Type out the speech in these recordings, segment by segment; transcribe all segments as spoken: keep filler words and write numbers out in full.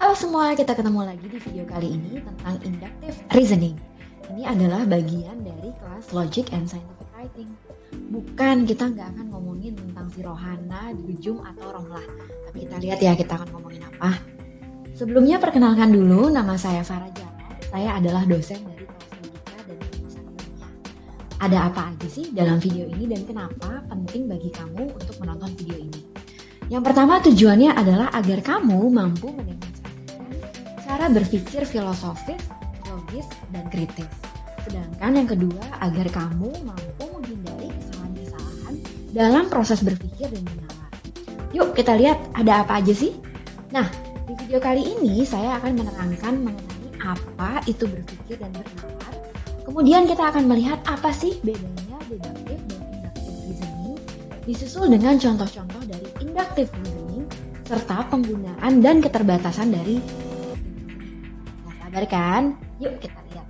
Halo semua, kita ketemu lagi di video kali ini tentang inductive reasoning. Ini adalah bagian dari kelas Logic and Scientific Writing. Bukan, kita nggak akan ngomongin tentang si Rohana, Dujum, atau Romlah. Tapi kita lihat ya, kita akan ngomongin apa. Sebelumnya perkenalkan dulu, nama saya Farah Jalal. Saya adalah dosen dari kelas Logika dan Bahasa Dunia. Ada apa aja sih dalam video ini dan kenapa penting bagi kamu untuk menonton video ini? Yang pertama tujuannya adalah agar kamu mampu mendemonstrasikan cara berpikir filosofis, logis, dan kritis. Sedangkan yang kedua, agar kamu mampu menghindari kesalahan-kesalahan dalam proses berpikir dan menalar. Yuk kita lihat ada apa aja sih? Nah, di video kali ini saya akan menerangkan mengenai apa itu berpikir dan bernalar. Kemudian kita akan melihat apa sih bedanya deduktif dan inductive reasoning, disusul dengan contoh-contoh dari inductive reasoning, serta penggunaan dan keterbatasan dari nah, sabar kan? Yuk kita lihat.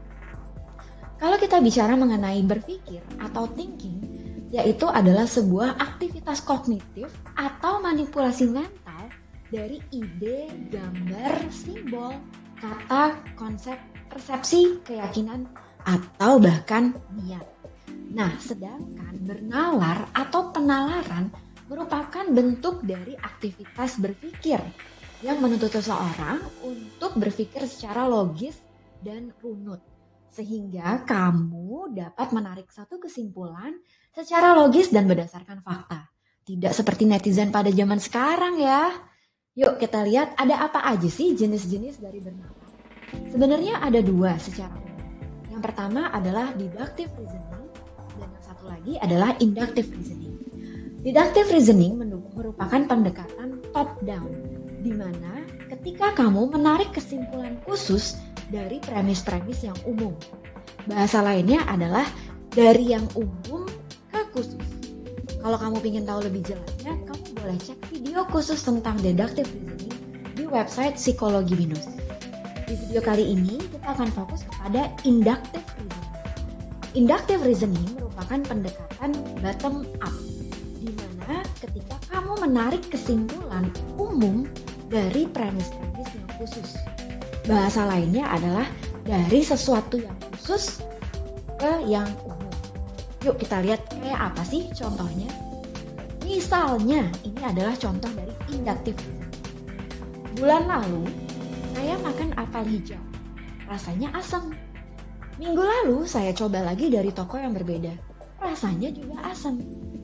Kalau kita bicara mengenai berpikir atau thinking, yaitu adalah sebuah aktivitas kognitif atau manipulasi mental dari ide, gambar, simbol, kata, konsep, persepsi, keyakinan, atau bahkan niat. Nah, sedangkan bernalar atau penalaran merupakan bentuk dari aktivitas berpikir yang menuntut seseorang untuk berpikir secara logis dan runut. Sehingga kamu dapat menarik satu kesimpulan secara logis dan berdasarkan fakta. Tidak seperti netizen pada zaman sekarang ya. Yuk kita lihat ada apa aja sih jenis-jenis dari bernalar. Sebenarnya ada dua secara umum. Yang pertama adalah deductive reasoning dan yang satu lagi adalah inductive reasoning. Deductive reasoning merupakan pendekatan top down, di mana ketika kamu menarik kesimpulan khusus dari premis-premis yang umum. Bahasa lainnya adalah dari yang umum ke khusus. Kalau kamu ingin tahu lebih jelasnya, kamu boleh cek video khusus tentang deductive reasoning di website Psikologi Binus. Di video kali ini kita akan fokus kepada inductive reasoning. Inductive reasoning merupakan pendekatan bottom up, di mana ketika kamu menarik kesimpulan umum dari premis-premis yang khusus. Bahasa lainnya adalah dari sesuatu yang khusus ke yang umum. Yuk kita lihat kayak apa sih contohnya. Misalnya ini adalah contoh dari inductive reasoning. Bulan lalu saya makan apel hijau, rasanya asam. Minggu lalu saya coba lagi dari toko yang berbeda, rasanya juga asam.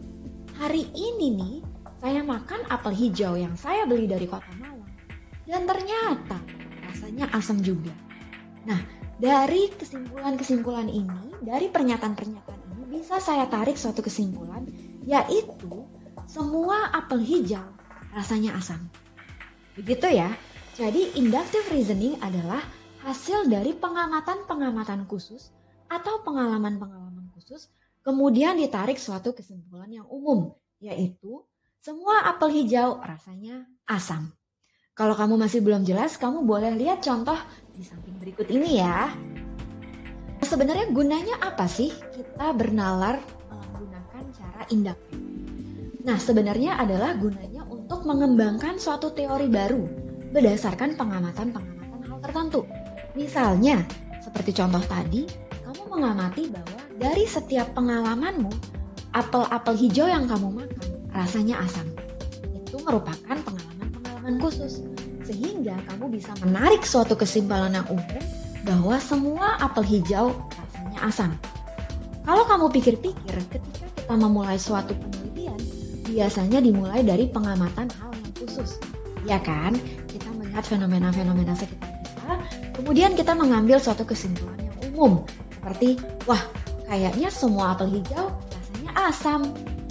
Hari ini nih, saya makan apel hijau yang saya beli dari Kota Malang, dan ternyata rasanya asam juga. Nah, dari kesimpulan-kesimpulan ini, dari pernyataan-pernyataan ini bisa saya tarik suatu kesimpulan, yaitu semua apel hijau rasanya asam. Begitu ya. Jadi inductive reasoning adalah hasil dari pengamatan-pengamatan khusus atau pengalaman-pengalaman khusus, kemudian ditarik suatu kesimpulan yang umum, yaitu semua apel hijau rasanya asam. Kalau kamu masih belum jelas, kamu boleh lihat contoh di samping berikut ini ya. Sebenarnya gunanya apa sih kita bernalar menggunakan cara induktif? Nah, sebenarnya adalah gunanya untuk mengembangkan suatu teori baru berdasarkan pengamatan-pengamatan hal tertentu. Misalnya, seperti contoh tadi, kamu mengamati bahwa dari setiap pengalamanmu, apel-apel hijau yang kamu makan rasanya asam. Itu merupakan pengalaman-pengalaman khusus. Sehingga kamu bisa menarik suatu kesimpulan yang umum bahwa semua apel hijau rasanya asam. Kalau kamu pikir-pikir, ketika kita memulai suatu penelitian, biasanya dimulai dari pengamatan hal yang khusus. Ya kan? Kita melihat fenomena-fenomena sekitar kita, kemudian kita mengambil suatu kesimpulan yang umum. Seperti, wah kayaknya semua apel hijau rasanya asam.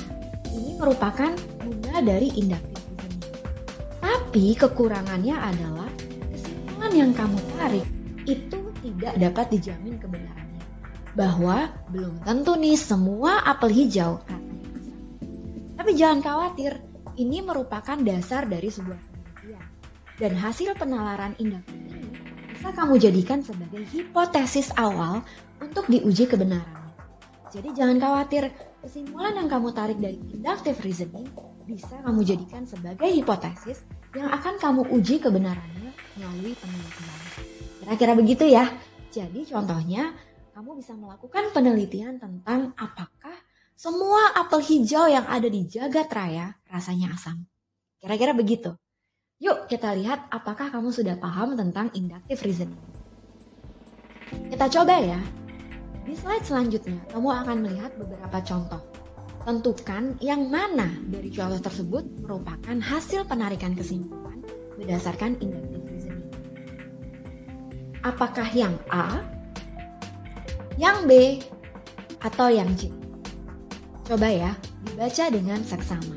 Ini merupakan guna dari inductive reasoning. Tapi kekurangannya adalah kesimpulan yang kamu tarik itu tidak dapat dijamin kebenarannya. Bahwa belum tentu nih semua apel hijau rasanya asam. Tapi jangan khawatir, ini merupakan dasar dari sebuah penelitian. Dan hasil penalaran induktif ini bisa kamu jadikan sebagai hipotesis awal untuk diuji kebenarannya. Jadi jangan khawatir, kesimpulan yang kamu tarik dari inductive reasoning bisa kamu jadikan sebagai hipotesis yang akan kamu uji kebenarannya melalui penelitian. Kira-kira begitu ya. Jadi contohnya, kamu bisa melakukan penelitian tentang apakah semua apel hijau yang ada di jagat raya rasanya asam. Kira-kira begitu. Yuk kita lihat apakah kamu sudah paham tentang inductive reasoning. Kita coba ya. Di slide selanjutnya, kamu akan melihat beberapa contoh. Tentukan yang mana dari contoh tersebut merupakan hasil penarikan kesimpulan berdasarkan inductive reasoning. Apakah yang A, yang B, atau yang C? Coba ya, dibaca dengan seksama.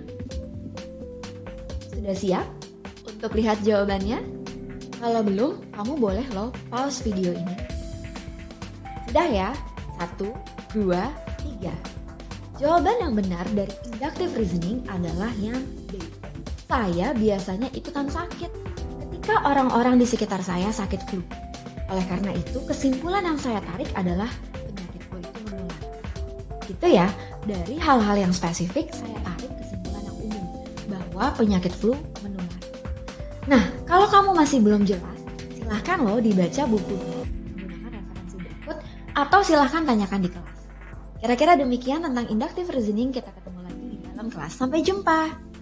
Sudah siap untuk lihat jawabannya? Kalau belum, kamu boleh loh pause video ini. Sudah ya? Satu, dua, tiga. Jawaban yang benar dari inductive reasoning adalah yang B. Saya biasanya ikutan sakit ketika orang-orang di sekitar saya sakit flu. Oleh karena itu, kesimpulan yang saya tarik adalah penyakit flu itu menular. Gitu ya, dari hal-hal yang spesifik saya tarik kesimpulan yang umum bahwa penyakit flu menular. Nah, kalau kamu masih belum jelas, silahkan loh dibaca bukunya menggunakan referensi berikut atau silahkan tanyakan di kelas. Kira-kira demikian tentang inductive reasoning, kita ketemu lagi di dalam kelas. Sampai jumpa!